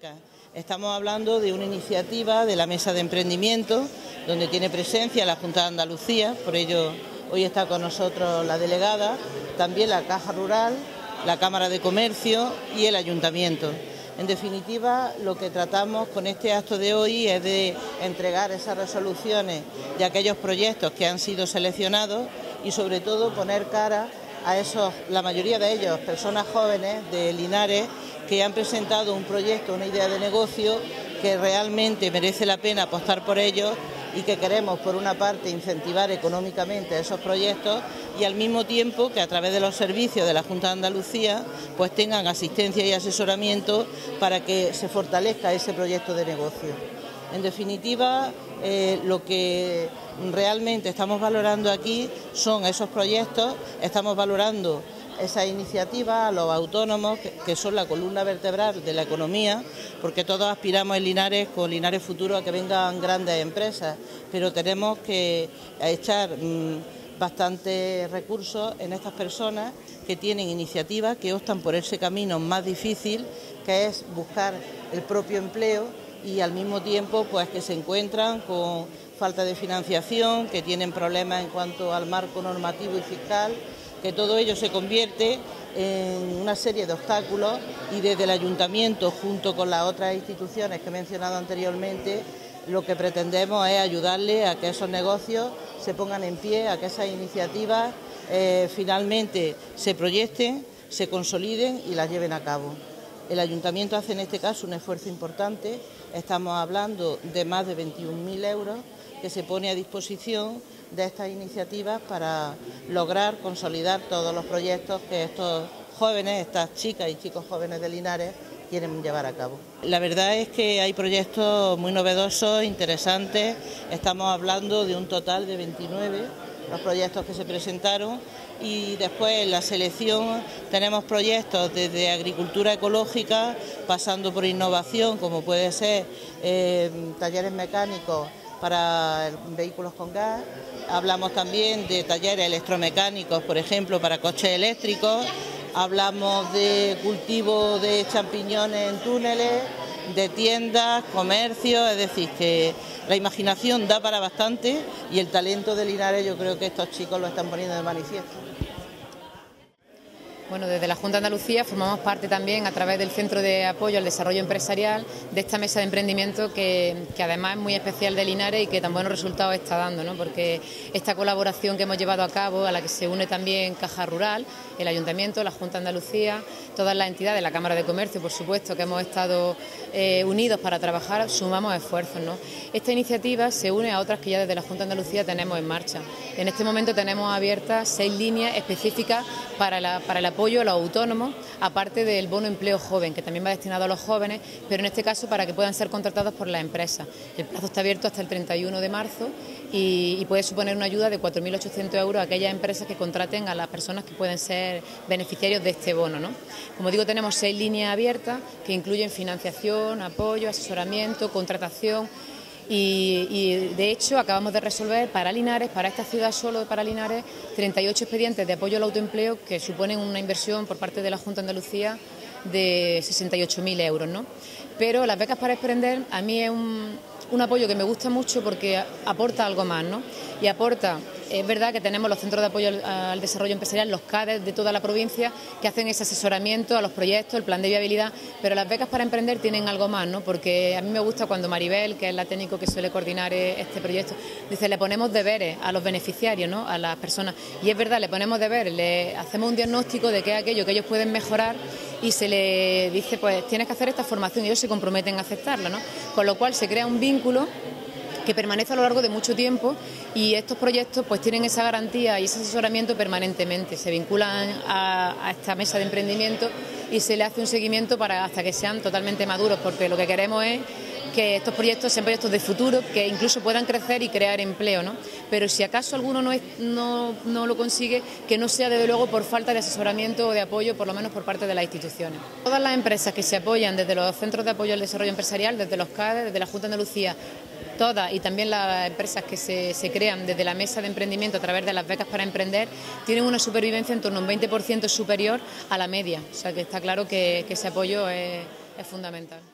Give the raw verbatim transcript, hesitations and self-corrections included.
becas. Estamos hablando de una iniciativa de la Mesa de Emprendimiento, donde tiene presencia la Junta de Andalucía, por ello hoy está con nosotros la delegada, también la Caja Rural, la Cámara de Comercio y el Ayuntamiento. En definitiva, lo que tratamos con este acto de hoy es de entregar esas resoluciones de aquellos proyectos que han sido seleccionados y sobre todo poner cara a esos, la mayoría de ellos, personas jóvenes de Linares que han presentado un proyecto, una idea de negocio que realmente merece la pena apostar por ellos y que queremos, por una parte, incentivar económicamente esos proyectos y al mismo tiempo que a través de los servicios de la Junta de Andalucía pues tengan asistencia y asesoramiento para que se fortalezca ese proyecto de negocio. En definitiva, eh, lo que realmente estamos valorando aquí son esos proyectos, estamos valorando esas iniciativas a los autónomos, que, que son la columna vertebral de la economía, porque todos aspiramos en Linares, con Linares Futuro, a que vengan grandes empresas, pero tenemos que echar mmm, bastantes recursos en estas personas que tienen iniciativas, que optan por ese camino más difícil, que es buscar el propio empleo y al mismo tiempo pues que se encuentran con falta de financiación, que tienen problemas en cuanto al marco normativo y fiscal, que todo ello se convierte en una serie de obstáculos y desde el Ayuntamiento, junto con las otras instituciones que he mencionado anteriormente, lo que pretendemos es ayudarle a que esos negocios se pongan en pie, a que esas iniciativas eh, finalmente se proyecten, se consoliden y las lleven a cabo. El Ayuntamiento hace en este caso un esfuerzo importante, estamos hablando de más de veintiún mil euros que se pone a disposición de estas iniciativas para lograr consolidar todos los proyectos que estos jóvenes, estas chicas y chicos jóvenes de Linares quieren llevar a cabo. La verdad es que hay proyectos muy novedosos, interesantes, estamos hablando de un total de veintinueve los proyectos que se presentaron y después en la selección tenemos proyectos desde agricultura ecológica, pasando por innovación, como puede ser eh, talleres mecánicos para vehículos con gas, hablamos también de talleres electromecánicos, por ejemplo, para coches eléctricos, hablamos de cultivo de champiñones en túneles, de tiendas, comercios, es decir, que la imaginación da para bastante y el talento de Linares yo creo que estos chicos lo están poniendo de manifiesto. Bueno, desde la Junta de Andalucía formamos parte también a través del Centro de Apoyo al Desarrollo Empresarial de esta mesa de emprendimiento que, que además es muy especial de Linares y que tan buenos resultados está dando, ¿no? Porque esta colaboración que hemos llevado a cabo, a la que se une también Caja Rural, el Ayuntamiento, la Junta de Andalucía, todas las entidades, la Cámara de Comercio, por supuesto, que hemos estado eh, unidos para trabajar, sumamos esfuerzos, ¿no? Esta iniciativa se une a otras que ya desde la Junta de Andalucía tenemos en marcha. En este momento tenemos abiertas seis líneas específicas para, la, para el apoyo a los autónomos, aparte del bono empleo joven, que también va destinado a los jóvenes, pero en este caso para que puedan ser contratados por las empresas. El plazo está abierto hasta el treinta y uno de marzo y, y puede suponer una ayuda de cuatro mil ochocientos euros a aquellas empresas que contraten a las personas que pueden ser beneficiarios de este bono, ¿no? Como digo, tenemos seis líneas abiertas que incluyen financiación, apoyo, asesoramiento, contratación. Y, y de hecho acabamos de resolver para Linares, para esta ciudad solo para Linares, treinta y ocho expedientes de apoyo al autoempleo que suponen una inversión por parte de la Junta de Andalucía de sesenta y ocho mil euros, ¿no? Pero las becas para emprender a mí es un, un apoyo que me gusta mucho porque aporta algo más, ¿no? Y aporta, es verdad que tenemos los centros de apoyo al, al desarrollo empresarial, los C A D E de toda la provincia, que hacen ese asesoramiento a los proyectos, el plan de viabilidad, pero las becas para emprender tienen algo más, ¿no? Porque a mí me gusta cuando Maribel, que es la técnico que suele coordinar este proyecto, dice, le ponemos deberes a los beneficiarios, ¿no? A las personas, y es verdad, le ponemos deberes, le hacemos un diagnóstico de qué es aquello que ellos pueden mejorar y se le dice, pues tienes que hacer esta formación y ellos se comprometen a aceptarla, ¿no? Con lo cual se crea un vínculo que permanece a lo largo de mucho tiempo y estos proyectos pues tienen esa garantía y ese asesoramiento permanentemente, se vinculan a, a esta mesa de emprendimiento y se le hace un seguimiento para hasta que sean totalmente maduros, porque lo que queremos es que estos proyectos sean proyectos de futuro, que incluso puedan crecer y crear empleo, ¿no? Pero si acaso alguno no, es, no, no lo consigue, que no sea desde luego por falta de asesoramiento o de apoyo, por lo menos por parte de las instituciones. Todas las empresas que se apoyan desde los centros de apoyo al desarrollo empresarial, desde los C A D E, desde la Junta de Andalucía, todas y también las empresas que se, se crean desde la mesa de emprendimiento a través de las becas para emprender, tienen una supervivencia en torno a un veinte por ciento superior a la media. O sea que está claro que, que ese apoyo es, es fundamental.